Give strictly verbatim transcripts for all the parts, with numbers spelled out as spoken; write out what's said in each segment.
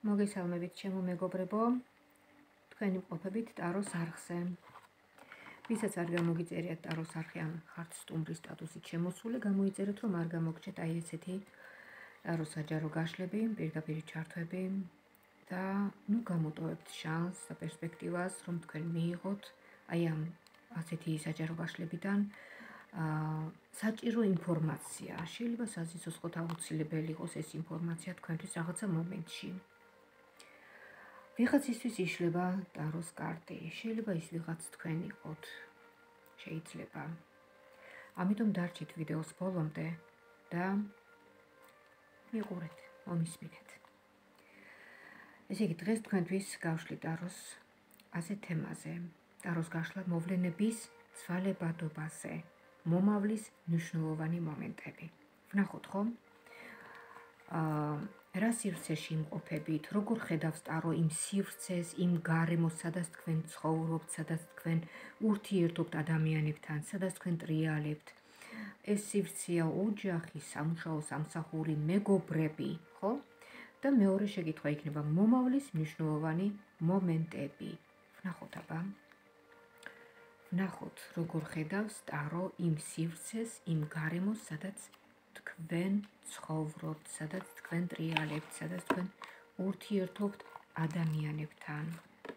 მოგესალმებით ჩემო მეგობრებო, თქვენი მყოფებით ტაროს არხზე. ვისაც არ გამოგიწერიათ ტაროს არხი ან ხართ სტუმრის სტატუსით შემოსული, გამოიწერეთ რომ არ გამოგჩეთ აი ესეთი ტაროს საჯარო გაშლები, პირდაპირ ჩართვები და ნუ გამოტოვებთ შანსს და პერსპექტივას, რომ თქვენ მიიღოთ აი ამ ასეთი საჯარო გაშლებიდან აა საჭირო ინფორმაცია. შეიძლება საზისხოთ აუცილებელი იყოს ეს ინფორმაცია თქვენთვის რაღაცა მომენტში. ვიღაცისთვის იშლება ტაროს კარტი, შეიძლება ის ვიღაც თქვენ იყოთ, შეიძლება. ამიტომ დარჩით ვიდეოს ბოლომდე და მიყურეთ, მომისმინეთ. ესე იგი, დღეს თქვენთვის გავშლით ტაროს ასეთ თემაზე, ტაროს გაშლა მოვლენების ცვალებადობაზე, მომავლის მნიშვნელოვანი მომენტები. ვნახოთ ხომ? აა რა სივრცეში იმყოფებით, როგორ ხედავს ტარო იმ სივრცეს, იმ გარემოს, სადაც თქვენ ცხოვრობთ, სადაც თქვენ ურთიერთობთ ადამიანებთან, სადაც თქვენ ტრიალებთ. ეს სივრცეა ოჯახი, სამუშაო, სამსახური, მეგობრები, ხო? და მეორე შეკითხვა იქნება მომავლის მნიშვნელოვანი მომენტები. ვნახოთ აბა. ვნახოთ, როგორ ხედავს ტარო იმ სივრცეს, იმ გარემოს, სადაც თქვენ ცხოვრობთ, სადაც თქვენ ტრიალებთ, სადაც თქვენ ურთიერთობთ ადამიანებთან.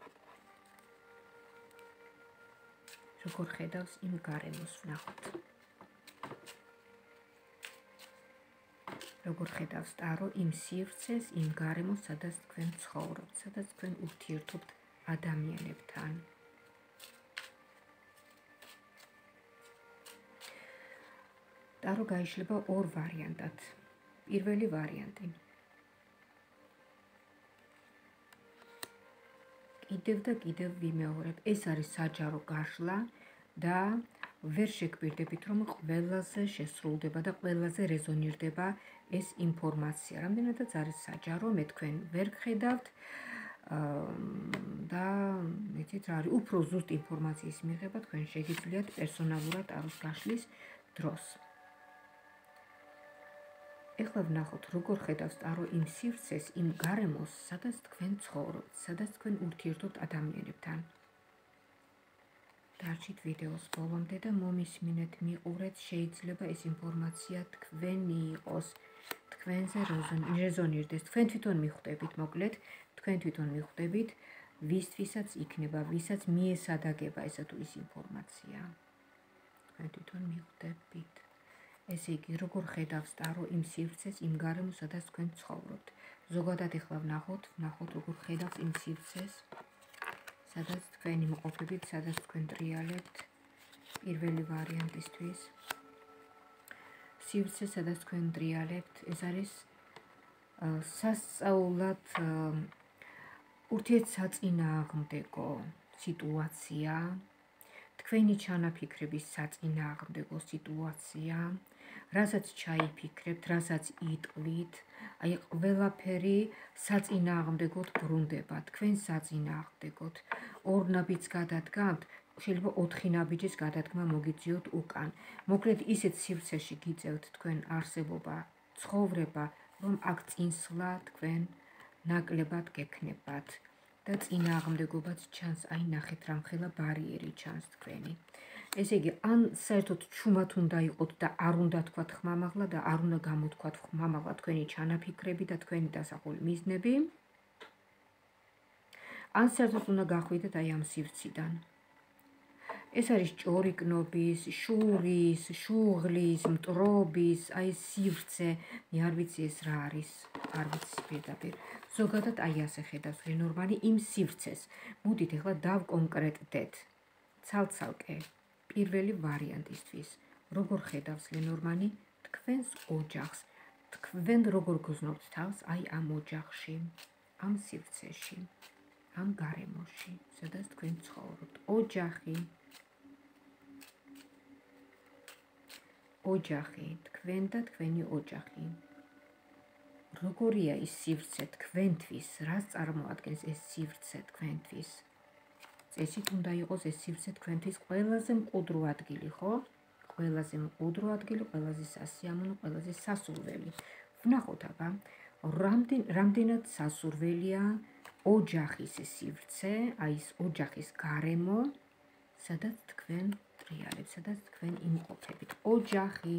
როგორ ხედავს იმ გარემოს, ვნახოთ. როგორ ხედავს ტარო იმ სივრცეს, იმ გარემოს, სადაც თქვენ ცხოვრობთ, სადაც თქვენ ურთიერთობთ ადამიანებთან. ტარო გაიშლება ორ ვარიანტად. პირველი ვარიანტი. კიდევ და კიდევ ვიმეორებ, ეს არის საჯარო გაშლა და ვერ შეგბირდებით, რომ ყველაზე შესრულდება და ყველაზე რეზონირდება ეს ინფორმაცია. რამდენადაც არის საჯარო, მე თქვენ ვერ გხედავთ და იცით რა არის, უფრო ზუსტ ინფორმაციის მიღება თქვენ შეგიძლიათ პერსონალურად ტაროს გაშლის დროს. ეხლა ვნახოთ, როგორ ხედავს ტარო იმ სივრცეს, იმ გარემოს, სადაც თქვენ ცხოვრობთ, სადაც თქვენ ურთიერთობთ ადამიანებთან. დარჩით ვიდეოს ბოლომდე და მომისმინეთ, მიყურეთ, შეიძლება ეს ინფორმაცია თქვენი იყოს, თქვენზე რეზონირდეს, თქვენ თვითონ მიხვდებით, მოკლედ, თქვენ თვითონ მიხვდებით, ვისთვისაც იქნება, ვისაც მიესადაგება ესა თუ ის ინფორმაცია. თქვენ თვითონ მიხვდებით. ესე იგი, როგორ ხედავს ტარო იმ სივრცეს, იმ გარემოს, სადაც თქვენ ცხოვრობთ. ზოგადად ეხლა ვნახოთ, ვნახოთ, როგორ ხედავს იმ სივრცეს, სადაც თქვენ იმყოფებით, სადაც თქვენ ტრიალებთ. პირველი ვარიანტისთვის. სივრცე, სადაც თქვენ ტრიალებთ, ეს არის სასწაულად ურთიერთსაწინააღმდეგო სიტუაცია, თქვენი ჩანაფიქრების საწინააღმდეგო სიტუაცია, რასაც ჩაიფიქრებთ, რასაც იტყვით, აი ყველაფერი საწინააღმდეგოდ ბრუნდება, თქვენ საწინააღმდეგოდ. ორ ნაბიჯს გადადგამთ, შეიძლება ოთხი ნაბიჯის გადადგმა მოგიწიოთ უკან. მოკლედ ისეთ სივრცეში გიწევთ თქვენ არსებობა, ცხოვრება, რომ აქ წინსვლა თქვენ ნაკლებად გექნებათ და წინააღმდეგობაც ჩანს, აი ნახეთ რამხელა ბარიერი ჩანს თქვენი. ესე იგი, ან საერთოდ ჩუმად უნდა იყოთ და არ უნდა თქვათ ხმამაღლა და არ უნდა გამოთქვათ ხმამაღლა თქვენი ჩანაფიქრები და თქვენი დასახული მიზნები, ან საერთოდ უნდა გახვიდეთ აი ამ სივრციდან. ეს არის ჭორიკნობის, შურის, შუღლის, მტრობის, აი სივრცე, მე არ ვიცი ეს რა არის, არ ვიცი პირდაპირ. ზოგადად აი ასე ხედავს ლენორმანი იმ სივრცეს. მოდით ეხლა დავკონკრეტდეთ. ცალ-ცალკე. პირველი ვარიანტისთვის. როგორ ხედავს ლენორმანი თქვენს ოჯახს, თქვენ როგორ გრძნობთ თავს აი ამ ოჯახში, ამ სივრცეში, ამ გარემოში, სადაც თქვენ ცხოვრობთ. ოჯახი. ოჯახი, თქვენ და თქვენი ოჯახი. როგორია ის სივრცე თქვენთვის, რას წარმოადგენს ეს სივრცე თქვენთვის? წესით უნდა იყოს ეს სივრცე თქვენთვის ყველაზე მყუდრო ადგილი, ხო? ყველაზე მყუდრო ადგილი, ყველაზე სასიამოვნო, ყველაზე სასურველი. ვნახოთ აბა, რამდენად სასურველია ოჯახის სივრცე, აი ეს ოჯახის გარემო, სადაც თქვენ ტრიალებთ, სადაც თქვენ იმყოფებით. ოჯახი.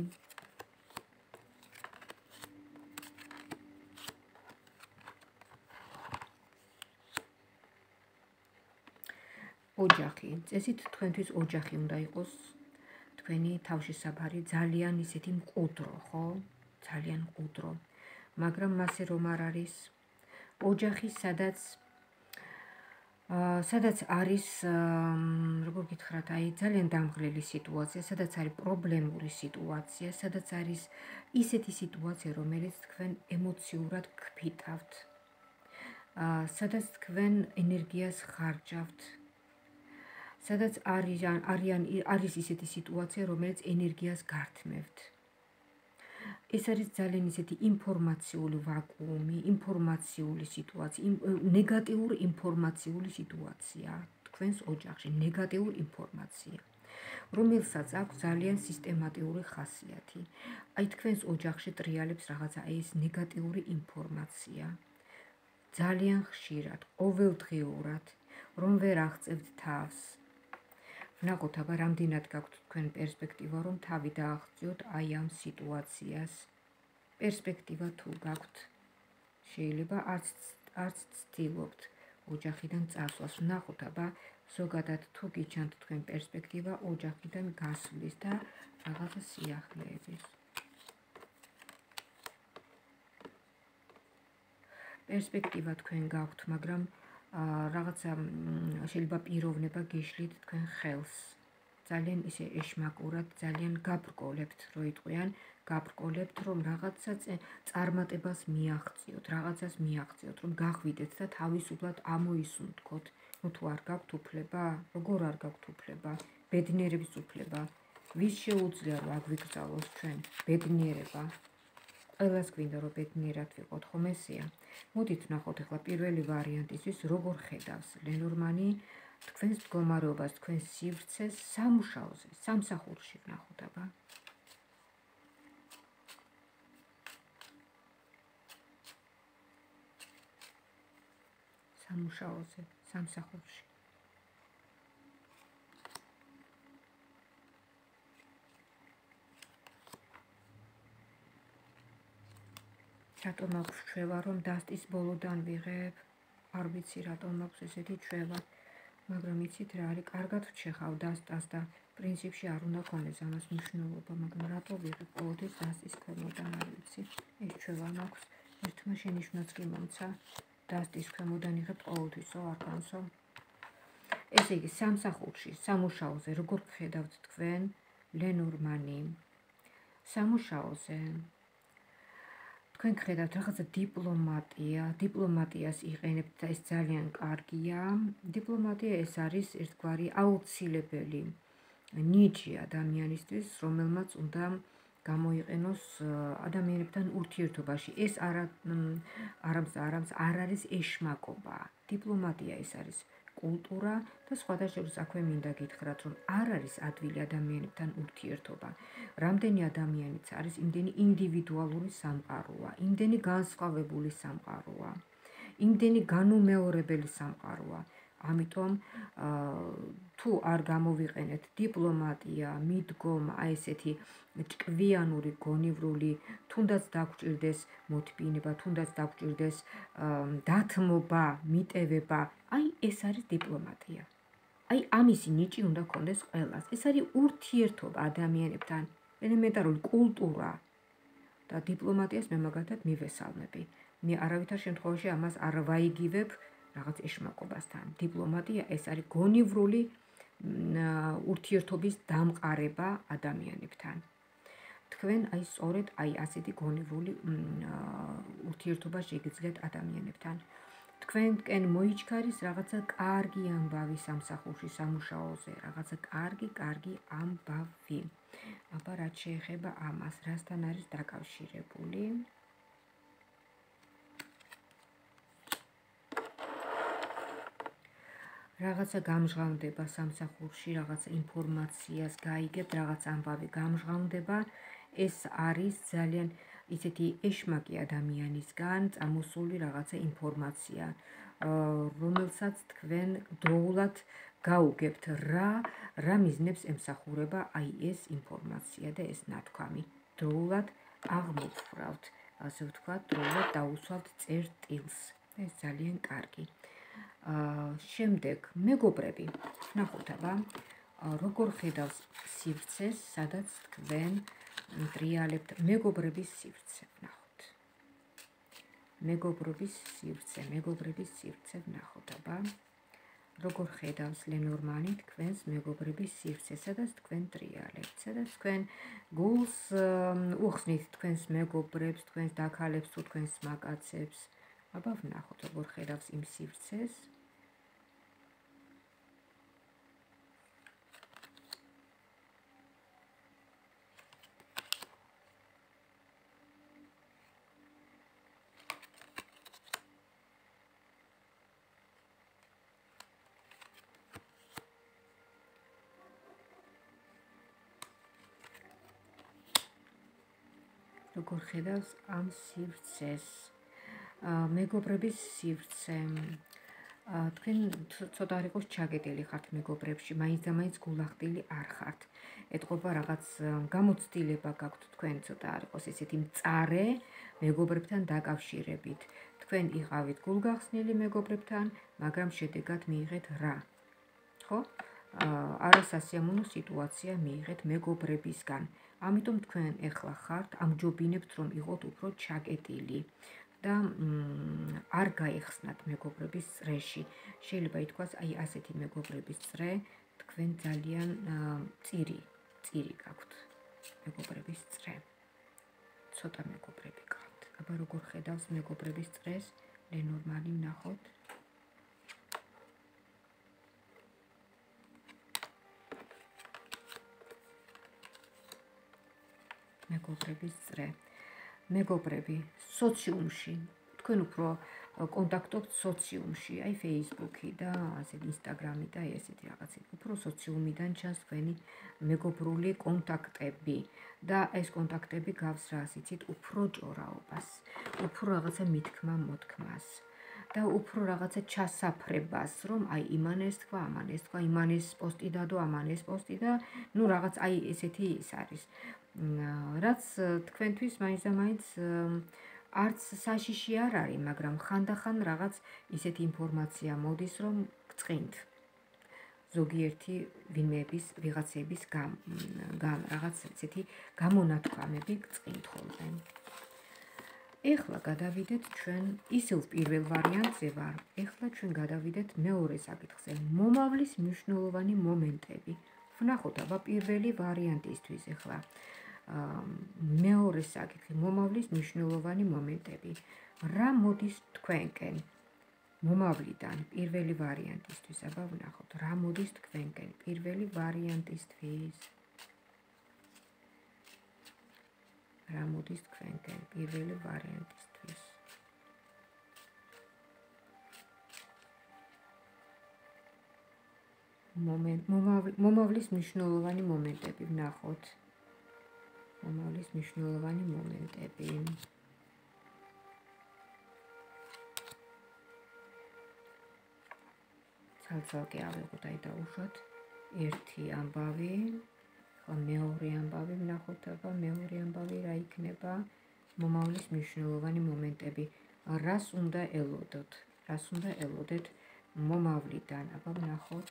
ოჯახი. წესით თქვენთვის ოჯახი უნდა იყოს თქვენი თავშესაფარი, ძალიან ისეთი მყუდრო, ხო? ძალიან მყუდრო. მაგრამ მასე რომ არ არის ოჯახი, სადაც სადაც არის, როგორ გითხრათ, აი ძალიან დამღლელი სიტუაცია, სადაც არის პრობლემური სიტუაცია, სადაც არის ისეთი სიტუაცია, რომელიც თქვენ ემოციურად გფიტავთ, სადაც თქვენ ენერგიას ხარჯავთ, სადაც არიან არიან არის ისეთი სიტუაცია, რომელიც ენერგიას გართმევთ. ეს არის ძალიან ისეთი ინფორმაციული ვაკუუმი, ინფორმაციული სიტუაცია, ნეგატიური ინფორმაციული სიტუაცია თქვენს ოჯახში, ნეგატიური ინფორმაცია, რომელსაც აქვს ძალიან სისტემატიური ხასიათი. აი თქვენს ოჯახში ტრიალებს რაღაცა ეს ნეგატიური ინფორმაცია. ძალიან ხშირად, ყოველდღიურად, რომ ვერ აღწევთ თავს. ვნახოთ, აბა რამდენად გაქვთ თქვენ პერსპექტივა, რომ თავი დააღწიოთ აი ამ სიტუაციას. პერსპექტივა თუ გაქვთ, შეიძლება არც არც ცდილობთ ოჯახიდან წასვლას. ვნახოთ, აბა ზოგადად თუ გიჩანთ თქვენ პერსპექტივა ოჯახიდან გასვლის და რაღაცა სიახლეების. პერსპექტივა თქვენ გაქვთ, მაგრამ რაღაცა შეიძლება პიროვნება გიშლით თქვენ ხელს. ძალიან ისე ეშმაკურად, ძალიან გაბრკოლებთ, რო იტყვიან, გაბრკოლებთ, რომ რაღაცა წარმატებას მიაღწიოთ, რაღაცას მიაღწიოთ, რომ გაღვიდეთ და თავისუფლად ამოისუნთქოთ. ნუ თუ არ გაქვთ უფლება, როგორ არ გაქვთ უფლება? ბედნიერების უფლება. ვის შეუძლია რომ აგვიგრძალოს ჩვენ? ბედნიერება. ყველას გვინდა რომ ბედნიერად ვიყოთ, ხომ ესეა? მოდით ვნახოთ ახლა პირველი ვარიანტისთვის როგორ ხედავს ლენორმანი თქვენს მდგომარეობას, თქვენს სივრცეს სამუშაოზე, სამსახურში ვნახოთ, აბა. სამუშაოზე, სამსახურში. რატომ აქვს ჩვევა, რომ დასტის ბოლოდან ვიღებ? არ ვიცი რატომ აქვს ესეთი ჩვევა, მაგრამ იცით რა არის, კარგად ვჩეხავ დასტას და პრინციპში არ უნდა ქონდეს ამას მნიშვნელობა, მაგრამ რატო ვიღებ ყოველთვის დასტის ქვემოდან, არ ვიცი. ეს ჩვევა მაქვს, ერთმა შენიშვნაც კი მომცა, დასტის ქვემოდან იღებ ყოველთვისო, არ განსო. ესე იგი, სამსახურში, სამუშაოზე, როგორ გხედავთ თქვენ ლენორმანი? სამუშაოზე თქვენ გხედავთ რაღაცა დიპლომატია, დიპლომატიას იყენებთ და ეს ძალიან კარგია. დიპლომატია ეს არის ერთგვარი აუცილებელი ნიჭი ადამიანისთვის, რომელმაც უნდა გამოიყენოს ადამიანებთან ურთიერთობაში. ეს არა არამც არამც არ არის ეშმაკობა. დიპლომატია ეს არის კულტურა და სხვადასხვა აქვე მინდა გითხრათ, რომ არ არის ადვილი ადამიანებთან ურთიერთობა. რამდენი ადამიანიც არის, იმდენი ინდივიდუალური სამყაროა, იმდენი განსხვავებული სამყაროა, იმდენი განუმეორებელი სამყაროა. ამიტომ თუ არ გამოვიყენეთ დიპლომატია, მიდგომა, აი ესეთი ჭკვიანური, გონივრული, თუნდაც დაგჭირდეს მოთბინება, თუნდაც დაგჭირდეს დათმობა, მიტევება, აი ეს არის დიპლომატია. აი ამისი ნიჭი უნდა გქონდეს ყველას. ეს არის ურთიერთობა ადამიანებთან, ელემენტარული კულტურა და დიპლომატიას მე მაგალითად მივესალმები. მე არავითარ შემთხვევაში ამას არ ვაიგივებ რაღაც ეშმაკობასთან. დიპლომატია ეს არის გონივრული ურთიერთობის დამყარება ადამიანებთან. თქვენ აი სწორედ აი ასეთი გონივრული ურთიერთობა შეგიძლიათ ადამიანებთან. თქვენკენ მოიჩქარის რაღაცა კარგი ამბავი სამსახურში, სამუშაოზე, რაღაცა კარგი, კარგი ამბავი. აბა რაც შეეხება ამას, რასთან არის დაკავშირებული? რაღაცა გამჟღავნდება სამსახურში, რაღაცა ინფორმაციას გაიგებთ, რაღაც ამბავი გამჟღავნდება. ეს არის ძალიან ისეთი ეშმაკი ადამიანისგან წამოსული რაღაცა ინფორმაცია, რომელსაც თქვენ დროულად გაუგებთ, რა რა მიზნებს ემსახურება აი ეს ინფორმაცია და ეს ნათქვამი. დროულად აღმოფხვრავთ, ასე ვთქვათ, დროულად დაუსვავთ წერტილს. ეს ძალიან კარგი. შემდეგ მეგობრები, ნახოთ აბა, როგორ ხედავს სივრცეს, სადაც თქვენ ტრიალებთ მეგობრების სივრცე, ნახოთ. მეგობრობის სივრცე, მეგობრების სივრცე, ნახოთ აბა. როგორ ხედავს ლენორმანი თქვენს მეგობრების სივრცეს, სადაც თქვენ ტრიალებთ, სადაც თქვენ გულს უხსნით თქვენს მეგობრებს, თქვენს დაქალებს თუ თქვენს მაკაცებს. აბა ვნახოთ, როგორ ხედავს იმ სივრცეს. როგორ ხედავს ამ სივრცეს. მეგობრების სივრცე. თქვენ ცოტა არ იყოს ჩაგედელი ხართ მეგობრებში, მაინც და მაინც გულახდილი არ ხართ. ეთყობა რაღაც გამოცდილება გაქვთ თქვენ ცოტა არ იყოს ესეთი მწარე მეგობრებთან დაკავშირებით. თქვენ იყავით გულგახსნილი მეგობრებთან, მაგრამ შედეგად მიიღეთ რა? ხო? არასასიამოვნო სიტუაცია მიიღეთ მეგობრებისგან. ამიტომ თქვენ ეხლა ხართ, ამჯობინებთ რომ იყოთ უფრო ჩაკეტილი და არ გაიხსნათ მეგობრების წრეში. შეიძლება ითქვას, აი ასეთი მეგობრების წრე თქვენ ძალიან წირი, წირი გაქვთ მეგობრების წრე. ცოტა მეგობრები გაქვთ. აბა როგორ ხედავს მეგობრების წრეს? ლენორმანი ვნახოთ. მეგობრების წრე. მეგობრები სოციუმში, თქვენ უფრო კონტაქტობთ სოციუმში, აი Facebook-ი და ასე Instagram-ი და ესეთი რაღაცები. უფრო სოციუმიდან ჩანს თქვენი მეგობრული კონტაქტები და ეს კონტაქტები გავს რას იცით, უფრო ჭორაობას, უფრო რაღაცა მithქმა მოთქმას და უფრო რაღაცა ჩასაფრებას, რომ აი იმან ეს თქვა, ამან ეს თქვა, იმან ეს პოსტი დადო, ამან ეს პოსტი და ნუ რაღაც აი ესეთი ის არის. რაც თქვენთვის მაინც და მაინც არც საშიში არ არის, მაგრამ ხანდახან რაღაც ისეთი ინფორმაცია მოდის, რომ გწყინთ. ზოგიერთი ვინმეების, ვიღაცების გამ, გამ რაღაც ესეთი გამონათქვამები გწყინთ ხოლმე. ეხლა გადავიდეთ ჩვენ ისევ პირველ ვარიანტზე ვარ. ეხლა ჩვენ გადავიდეთ მეორე საკითხზე. მომავლის მნიშვნელოვანი მომენტები. ვნახოთ აბა პირველი ვარიანტისთვის ეხლა. მეორე საკითხი, მომავლის მნიშვნელოვანი მომენტები. რა მოდის თქვენკენ? მომავლიდან პირველი ვარიანტისთვის, აბა ვნახოთ, რა მოდის თქვენკენ პირველი ვარიანტისთვის. რა მოდის თქვენკენ პირველი ვარიანტისთვის. მომენტ მომავლის მნიშვნელოვანი მომენტები ვნახოთ. მომავლის მნიშვნელოვანი მომენტები. ცალ-ცალკე ავიღოთ აი დავუშვათ ერთი ამბავი, ხო მეორე ამბავი ვნახოთ, აბა მეორე ამბავი რა იქნება? მომავლის მნიშვნელოვანი მომენტები. რას უნდა ელოდოთ? რას უნდა ელოდეთ მომავლიდან? აბა ვნახოთ.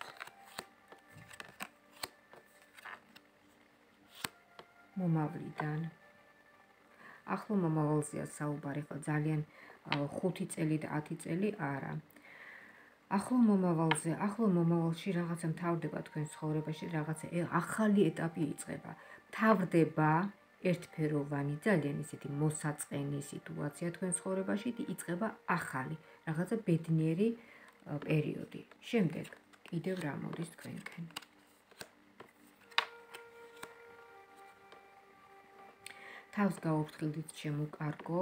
მომავლიდან. ახლო მომავალზეა საუბარი, ხო ძალიან ხუთი წელი და ათი წელი არა. ახლო მომავალზე, ახლო მომავალში რაღაცა მთავრდება თქვენ ცხოვრებაში, რაღაცა ახალი ეტაპი იწყება. მთავრდება ერთფეროვანი, ძალიან ისეთი მოსაწყენი სიტუაცია თქვენ ცხოვრებაში, იწყება ახალი, რაღაცა ბედნიერი პერიოდი. შემდეგ კიდევ რა მოდის თქვენკენ? თავს გაუფრთხილდით შემოკარგო.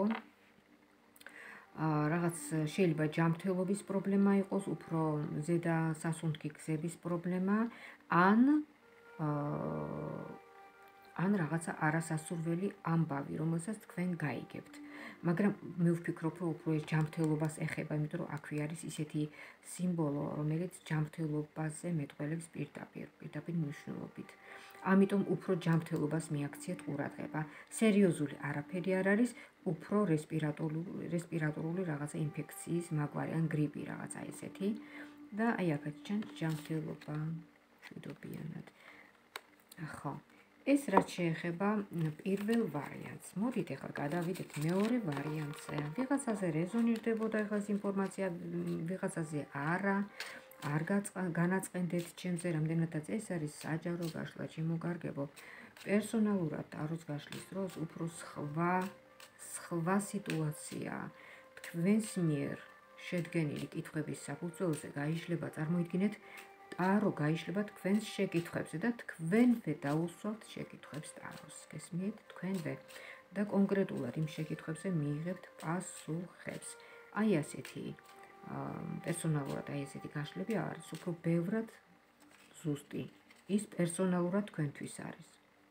რაღაც შეიძლება ჯანმრთელობის პრობლემა იყოს, უფრო ზედა სასუნთქი გზების პრობლემა, ან ან რაღაცა არასასურველი ამბავი, რომელსაც თქვენ გაიგებთ. მაგრამ მე ვფიქრობ, რომ უფრო ეს ჯანმრთელობას ეხება, იმიტომ რომ აქვე არის ისეთი სიმბოლო, რომელიც ჯანმრთელობაზე მეტყველებს პირდაპირ, პირდაპირ მნიშვნელობით. ამიტომ უფრო ჯანმრთელობას მიაქციეთ ყურადღება. სერიოზული არაფერი არ არის, უფრო რესპირატორული, რესპირატორული რაღაცა ინფექციის მაგვარი ან გრიპი რაღაცა ესეთი და აი აქაც ჩანს ჯანმრთელობა მშვიდობიანად. ხო. ეს რაც შეეხება პირველ ვარიანტს. მოდით ახლა გადავიდეთ მეორე ვარიანტზე. ვიღაცაზე რეზონირდებოდა ახლა ინფორმაცია, ვიღაცაზე არა, არ განაწყენდეთ ჩემზე, რამდენადაც ეს არის საჯარო გაშლა, შემოგარგებო. პერსონალურად ტაროს გაშლის დროს უფრო სხვა სხვა სიტუაცია თქვენს მიერ შედგენილი კითხვების საფუძველზე გაიშლება, წარმოიდგინეთ, ტარო გაიშლება თქვენს შეკითხვებზე და თქვენვე დაუსვათ შეკითხვებს ტაროს. გესმით? თქვენვე და კონკრეტულად იმ შეკითხვებზე მიიღებთ პასუხებს. აი ასეთი პერსონალურად აი ესეთი გაშლები არის უფრო ბევრად ზუსტი. ის პერსონალურად თქვენთვის არის.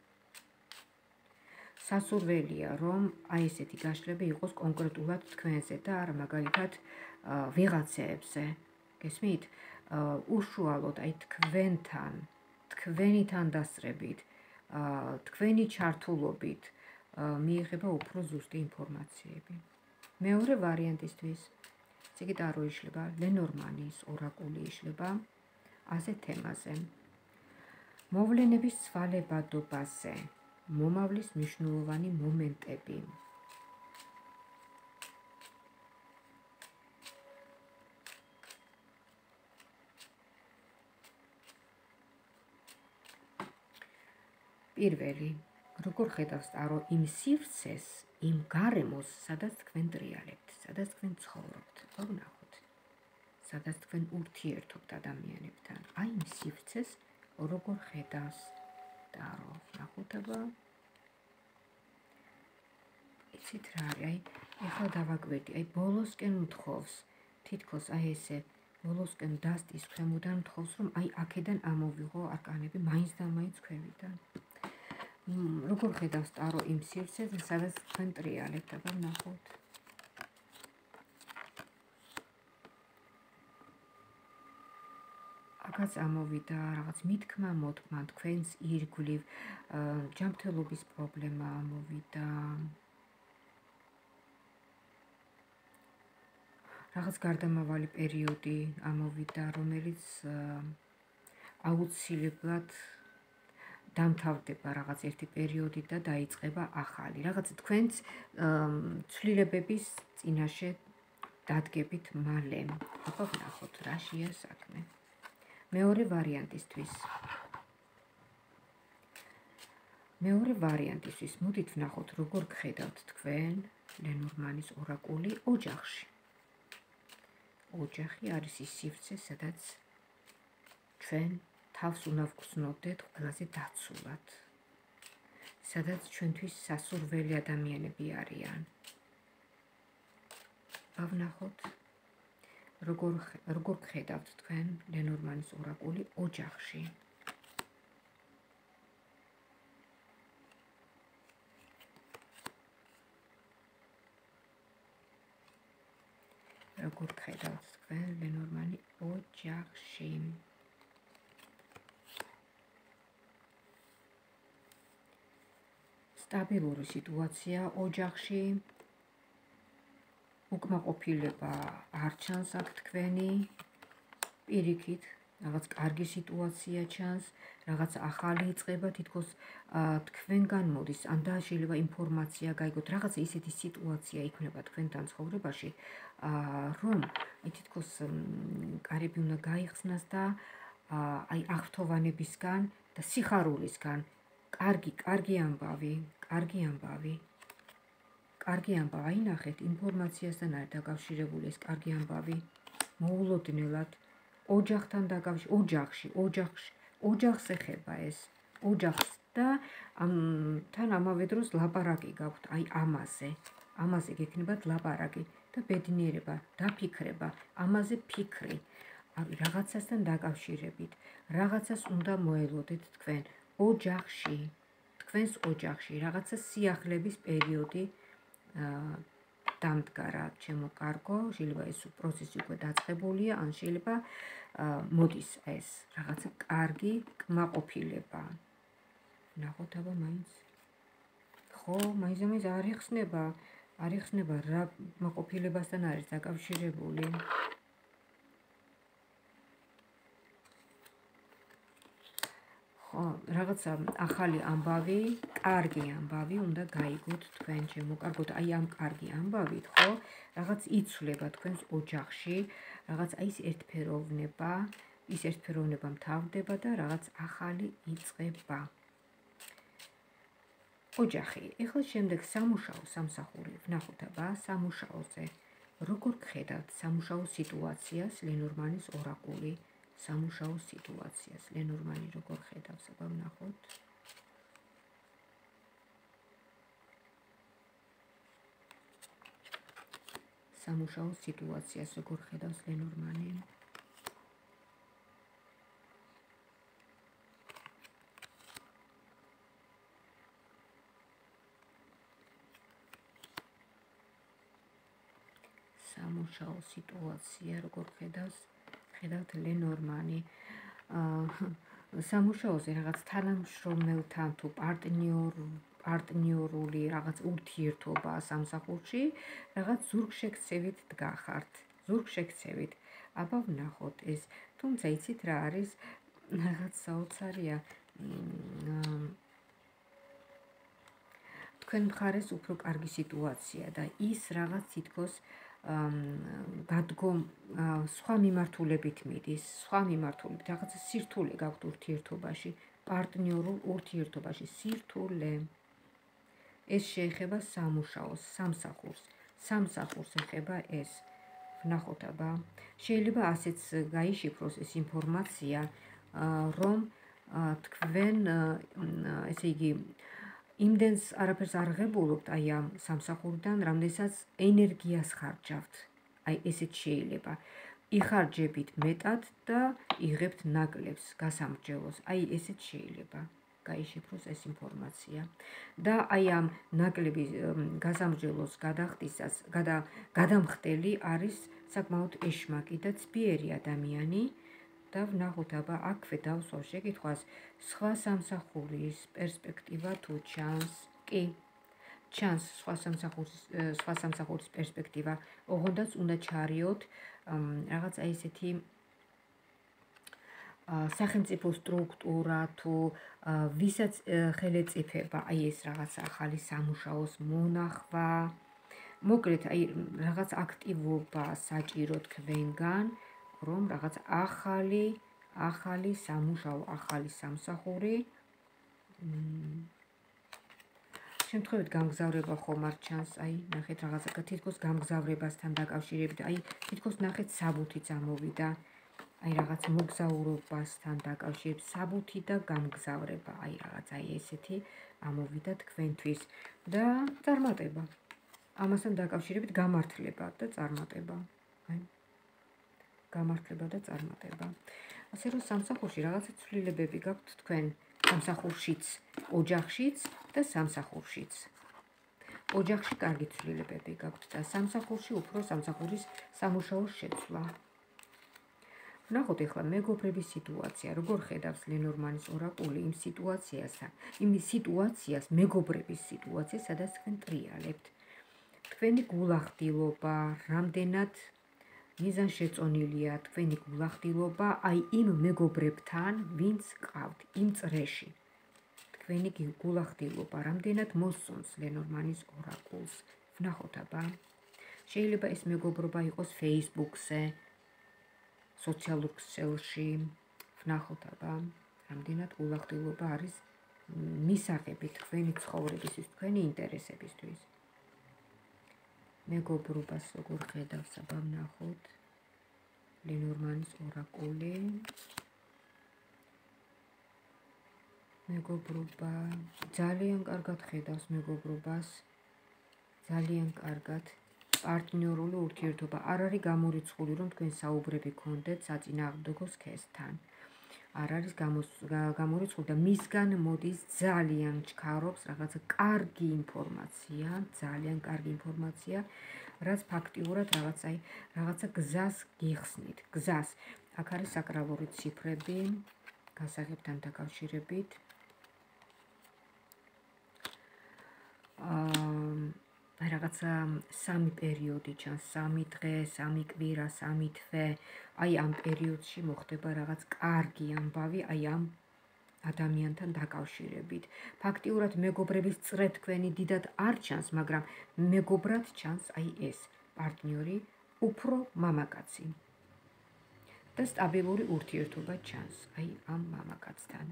სასურველია, რომ აი ესეთი გაშლები იყოს კონკრეტულად თქვენზე და არა მაგალითად ვიღაცებზე. გესმით? უშუალოდ აი თქვენთან, თქვენი თანდასწრებით, თქვენი ჩართულობით მიიღება უფრო ზუსტი ინფორმაციები. მეორე ვარიანტისთვის ციგით ტარო იშლება, ლენორმანის ორაკული იშლება ასეთ თემაზე. მოვლენების ცვალებადობაზე, მომავლის მნიშვნელოვანი მომენტები. პირველი, როგორ ხედავს ტარო იმ სივრცეს, იმ გარემოს, სადაც თქვენ ტრიალებთ, სადაც თქვენ ცხოვრობთ, ვნახოთ, სადაც თქვენ ურთიერთობთ ადამიანებთან. აი იმ სივრცეს როგორ ხედავს ტარო, ვნახოთ აბა. იცით რა არის, აი, ეხლა დავაკვირდი, აი ბოლოსკენ უთხოვს, თითქოს აი ესე ბოლოსკენ დასტის ქვემოდან უთხოვს, რომ აი აქედან ამოვიღო არკანები მაინც და მაინც ქვევიდან. როგორ ხედავს ტარო იმ სივრცეს, სადაც თქვენ ტრიალებთ, აბა ვნახოთ. აქაც ამოვიდა რაღაც მითქმა მოთქმა თქვენს ირგვლივ, ჯანმრთელობის პრობლემა ამოვიდა. რაღაც გარდამავალი პერიოდი ამოვიდა, რომელიც აუცილებლად დამთავრდება რაღაც ერთი პერიოდი და დაიწყება ახალი. რაღაც თქვენს ცვლილებების წინაშე დადგებით მალე. აბა ვნახოთ, რაშია საქმე. მეორე ვარიანტისთვის. მეორე ვარიანტისთვის მოდით ვნახოთ, როგორ გხედავთ თქვენ ლენორმანის ორაკული ოჯახში. ოჯახი არის ის სივრცე, სადაც ჩვენ თავს უნდა ვგრძნობდეთ ყველაზე დაცულად. სადაც ჩვენთვის სასურველი ადამიანები არიან. ვნახოთ, როგორ როგორ გხედავთ თქვენ ლენორმანის ორაკული ოჯახში. როგორ გხედავთ თქვენ ლენორმანი ოჯახში. სტაბილური სიტუაცია ოჯახში. უკმაყოფილება არ ჩანს აქ თქვენი პირიქით, რაღაც კარგი სიტუაცია ჩანს, რაღაც ახალი იწყება, თითქოს თქვენგან მოდის, ან და შეიძლება ინფორმაცია გაიგოთ, რაღაც ისეთი სიტუაცია იქნება თქვენთან ცხოვრებაში, რომ თითქოს კარები უნდა გაიხსნას და აი აღფრთოვანებისგან და სიხარულისგან, კარგი, კარგი ამბავი, კარგი ამბავი. კარგი ამბავი, აი ნახეთ, ინფორმაციასთან არის დაკავშირებული ეს კარგი ამბავი. მოულოდნელად ოჯახთან დაკავშირებული, ოჯახში, ოჯახში, ოჯახს ეხება ეს, ოჯახს და თან ამავე დროს ლაპარაკი გაქვთ, აი ამაზე, ამაზე გექნებათ ლაპარაკი და ბედნიერება, დაფიქრება, ამაზე ფიქრი, რაღაცასთან დაკავშირებით, რაღაცას უნდა მოელოდეთ თქვენ ოჯახში. თქვენს ოჯახში რაღაცა სიახლების პერიოდი დამდგა რა, ჩემო კარგო, შეიძლება ეს პროცესი უკვე დაწყებულია, ან შეიძლება მოდის ეს რაღაცა კარგი კმაყოფილება. ნახოთ აბა მაინც. ხო, მაინც არ იხსნება, არ იხსნება რა კმაყოფილებასთან არის დაკავშირებული. რაღაცა ახალი ამბავი, კარგი ამბავი უნდა გაიგოთ თქვენ ჩემო კარგოთ, აი ამ კარგი ამბავით, ხო, რაღაც იცვლება თქვენს ოჯახში, რაღაც აი ეს ერთფეროვნება, ის ერთფეროვნება მთავრდება და რაღაც ახალი იწყება. ოჯახი, ეხლა შემდეგ სამუშაო სამსახური, ვნახოთ აბა სამუშაოზე. როგორ გხედავთ სამუშაო სიტუაციას ლენორმანის ორაკული? სამუშაო სიტუაციას ლენორმანი როგორ ხედავს, აბა ვნახოთ. სამუშაო სიტუაციას როგორ ხედავს ლენორმანი? სამუშაო სიტუაცია როგორ ხედავს? ხედავთ ლენორმანი. სამუშაოზე რაღაც თანამშრომელთან თუ პარტნიორ პარტნიორული რაღაც ურთიერთობა სამსახურში, რაღაც ზურგშექცევით დგახართ. ზურგშექცევით. აბა ვნახოთ ეს. თუმცა იცით რა არის? რაღაც საოცარია. თქვენ მხარეს უფრო კარგი სიტუაცია და ის რაღაც თითქოს გადგომ სხვა მიმართულებით მიდის, სხვა მიმართულებით, რაღაცა სირთულე გაქვთ ურთიერთობაში, პარტნიორულ ურთიერთობაში, სირთულე. ეს შეეხება სამუშაოს, სამსახურს, სამსახურს ეხება ეს. ვნახოთ აბა, შეიძლება ასეც გაიშიფროს ეს ინფორმაცია, რომ თქვენ, ესე იგი, იმდენს არაფერს არ ღებულობთ აი ამ სამსახურიდან, რამდენსაც ენერგიას ხარჯავთ. აი ესეც შეიძლება. იხარჯებით მეტად და იღებთ ნაკლებს გასამრჯელოს. აი ესეც შეიძლება. გაიშიფროს ეს ინფორმაცია. და აი ამ ნაკლების გასამრჯელოს გადახდისას, გადამხდელი არის საკმაოდ ეშმაკი და ცბიერი ადამიანი. და ვნახოთ აბა აქვე დავსვავ შეკითხვას, სხვა სამსახურის პერსპექტივა თუ ჩანს? კი, ჩანს სხვა სამსახურის სხვა სამსახურის პერსპექტივა. ოღონდაც უნდა ჩარიოთ რაღაცა ესეთი სახელმწიფო სტრუქტურა თუ ვისაც ხელეწიფება აი ეს რაღაცა ახალი სამუშაოს მონახვა. მოკლედ, აი რაღაც აქტივობა საჭირო თქვენგან, რომ რაღაც ახალი, ახალი სამუშაო, ახალი სამსახური. შემთხვევით გამგზავრება ხომ არ ჩანს, აი ნახეთ რაღაცა თითქოს გამგზავრებასთან დაკავშირებით, აი თითქოს ნახეთ საბუთი წამოვიდა. აი რაღაც მოგზაურობასთან დაკავშირებით საბუთი და გამგზავრება, აი რაღაც აი ესეთი ამოვიდა თქვენთვის და წარმატება. ამასთან დაკავშირებით გამართლება და წარმატება. აი გამართლება და წარმატება. ასე რომ სამსახურში რაღაცა ცვლილებები გაქვთ თქვენ სამსახურშიც, ოჯახშიც და სამსახურშიც. ოჯახში კარგი ცვლილებები გაქვთ და სამსახურში უფრო სამსახურის სამუშაოს შეცვლა. ვნახოთ ეხლა მეგობრების სიტუაცია, როგორ ხედავს ლენორმანის ორაკული იმ სიტუაციას, იმ სიტუაციას, მეგობრების სიტუაციას, სადაც თქვენ ტრიალებთ. თქვენი გულახდილობა, რამდენად მიზანშეწონილია თქვენი გულახდილობა აი იმ მეგობრებთან, ვინც ყავთ იმ წრეში. თქვენი გულახდილობა, რამდენად მოსწონს ლენორმანის ორაკულს. ვნახოთ აბა. შეიძლება ეს მეგობრობა იყოს Facebook-ზე, სოციალურ ქსელში. ვნახოთ აბა, რამდენად გულახდილობა არის მისაღები თქვენი ცხოვრებისთვის, თქვენი ინტერესებისთვის. მეგობრობას როგორ ხედავს, აბა ვნახოთ. ლენორმანის ორაკული. მეგობრობა ძალიან კარგად ხედავს მეგობრობას. ძალიან კარგად. პარტნიორული ურთიერთობა არ არის გამორიცხული, რომ თქვენ საუბრები გქონდეთ საწინააღმდეგო სქესთან. არ არის გამორიცხული და მისგან მოდის ძალიან ჩქარობს რაღაცა კარგი ინფორმაცია, ძალიან კარგი ინფორმაცია, რაც ფაქტიურად რაღაცა რაღაცა გზას გიხსნით, გზას. აქ არის საკრალური ციფრები გასაღებთან დაკავშირებით. აა რაღაცა სამი პერიოდი ჩანს, სამი დღე, სამი კვირა, სამი თვე. აი ამ პერიოდში მოხდება რაღაც კარგი ამბავი, აი ამ ადამიანთან დაკავშირებით. ფაქტიურად მეგობრების წრე თქვენი დიდად არ ჩანს, მაგრამ მეგობრად ჩანს აი ეს პარტნიორი, უფრო მამაკაცი. და სტაბილური ურთიერთობა ჩანს აი ამ მამაკაცთან.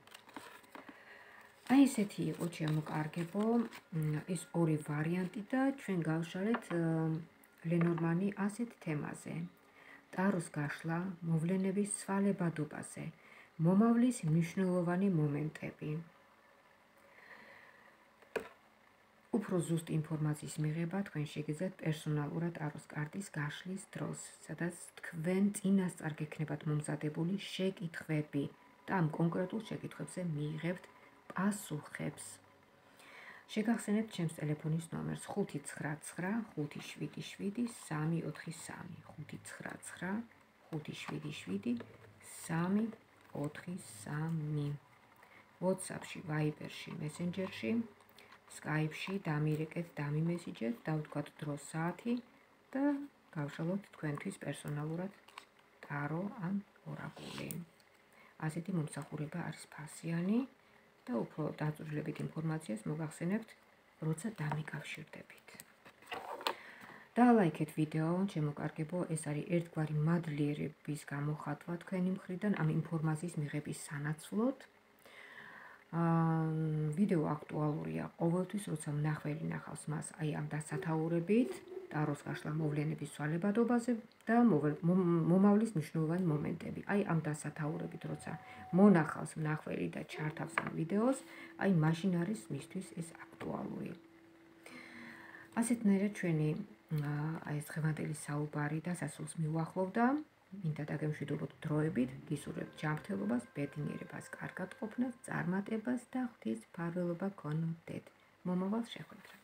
აი ესეთი იყო ჩემოკარგებო, ეს ორი ვარიანტი და ჩვენ გავშალეთ ლენორმანი ასეთ თემაზე. ტაროს გაშლა მოვლენების სვალებადობაზე, მომავლის მნიშვნელოვანი მომენტები. უფრო ზუსტ ინფორმაციის მიღება თქვენ შეგიძლიათ პერსონალურად ტაროს კარტის გაშლის დროს, სადაც თქვენ წინასწარ გექნებათ მომზადებული შეკითხვები და ამ კონკრეტულ შეკითხვებზე მიიღებთ პასუხებს. შეგახსენებთ ჩემს ტელეფონის ნომერს ხუთი ცხრა ცხრა ხუთი შვიდი შვიდი სამი ოთხი სამი ხუთი ცხრა ცხრა ხუთი შვიდი შვიდი სამი ოთხი სამი. WhatsApp-ში, Viber-ში, Messenger-ში, Skype-ში დამირეკეთ, დამიმესიჯეთ, დავთქვათ დრო საათი და გავშალოთ თქვენთვის პერსონალურად ტარო ან ორაკული. ასეთი მომსახურება არის ფასიანი და უფრო დაწვრილებით ინფორმაციას მოგახსენებთ, როცა დამიკავშირდებით. დალაიქეთ ვიდეო, ჩემოკარგებო, ეს არის ერთგვარი მადლიერების გამოხატვა თქვენი მხრიდან ამ ინფორმაციის მიღების სანაცვლოდ. ვიდეო აქტუალურია ყოველთვის, როცა მნახველი ნახავს მას აი ამ დასათაურებით, ტაროს გაშლა მოვლენების სვალებადობაზე და მომავლის მნიშვნელოვანი მომენტები. აი ამ დასათაურებით, როცა მონახავს მნახველი და ჩართავს ამ ვიდეოს, აი მაშინ არის მისთვის ეს აქტუალური. ასეთნაირად ჩვენი აი ეს დღევანდელი საუბარი დასასრულს მიუახლოვდა. მინდა დაგემშვიდობოთ დროებით, გისურვებთ ჯანმრთელობას, ბედნიერებას, კარგად ყოფნას, წარმატებას და ღვთის მფარველობა გქონოდეთ. მომავალ შეხვედრას.